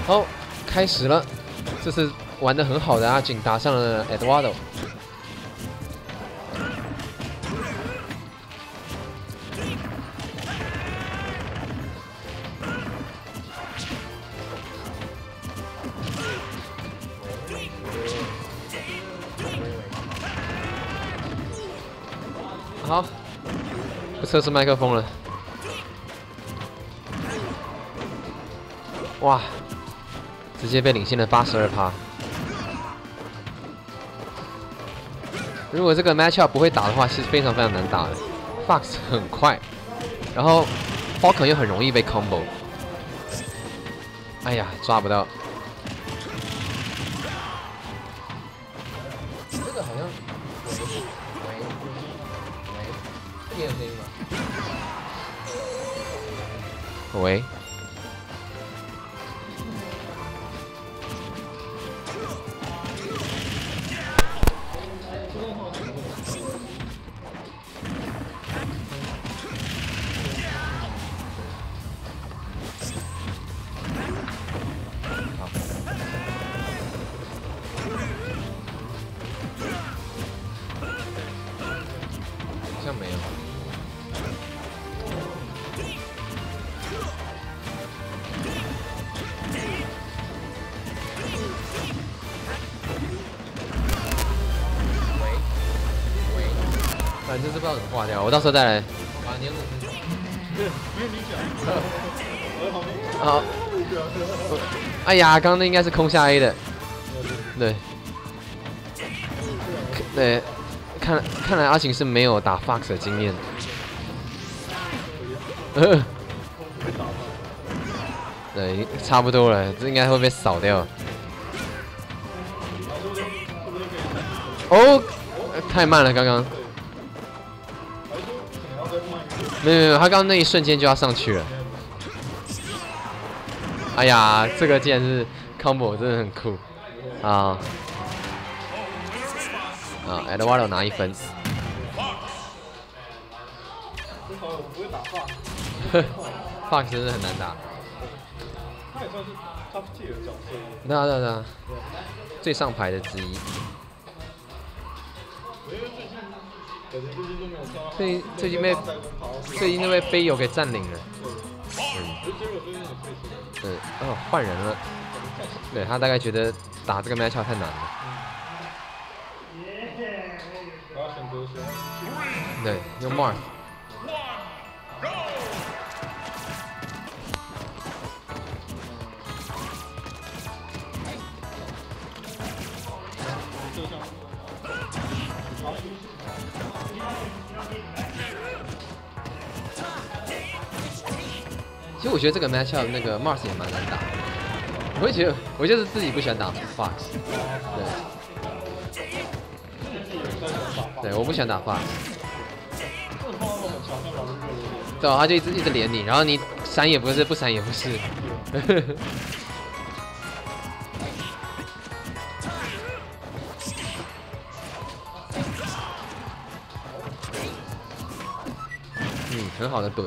哦，开始了，这次玩的很好的阿锦打上了 Eduardo。好，不测试麦克风了。哇，直接被领先了82%。如果这个 matchup 不会打的话，是非常非常难打的。Fox 很快，然后 Falcon 又很容易被 combo。哎呀，抓不到。这个好像。 电声吗？喂。好像没有。 反正是不知道怎么挂掉，我到时候再来。啊，你有对，因为你讲。好。哎呀，刚刚那应该是空下 A 的。对。对，看来阿晴是没有打 Fox 的经验。对，差不多了，这应该会被扫掉。哦，太慢了，刚刚。 没有，他刚刚那一瞬间就要上去了。哎呀，这个竟然是 combo， 真的很酷啊！啊 ，Eduardo 拿1分。Fox 真的很难打。他也算是 top tier 的角色。对啊，对啊，最上排的之一。 最近被杯友给占领了。哦，换人了。对他大概觉得打这个 matchup 太难了。对，用 Marth。其实我觉得这个 matchup 那个 Mars 也蛮难打的，我会觉得我就是自己不喜欢打 Fox， 对，我不喜欢打 Fox， 对，他就一直连你，然后你闪也不是，不闪也不是，很好的盾。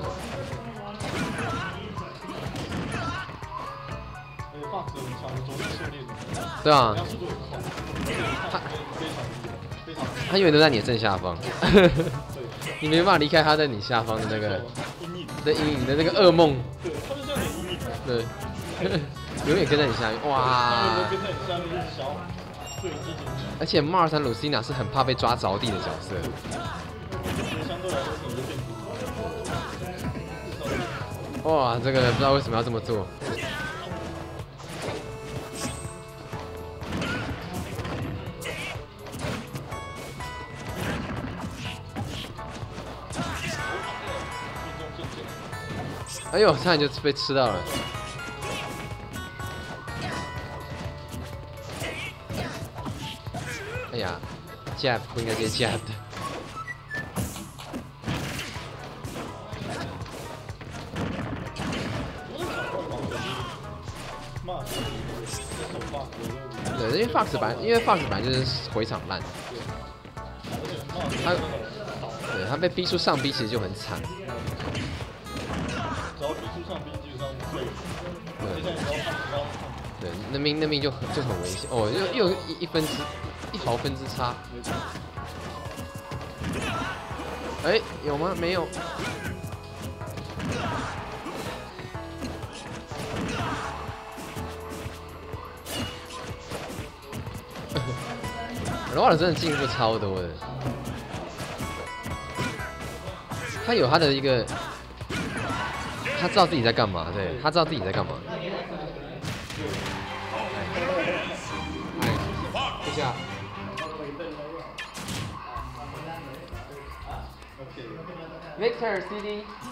对啊，他永远都在你的正下方，你没办法离开他在你下方的那个的阴影的那个噩梦，对，永远跟在你下面，哇！而且 Mars 和 Lucina 是很怕被抓着地的角色。哇，这个不知道为什么要这么做。 哎呦，差点就被吃到了。哎呀 ，jab 不应该接 jab 的。对，因为 Fox 本来就是回场烂，他被逼出上逼，其实就很惨。 只要逼出上逼，基本上对。接下来只要看对，那命就很危险哦，又有1毫分之差。哎，有吗？没有。罗瓦尔真的进步超多的，他有他的一个，他知道自己在干嘛，对他知道自己在干嘛。谢谢啊。Victor CD。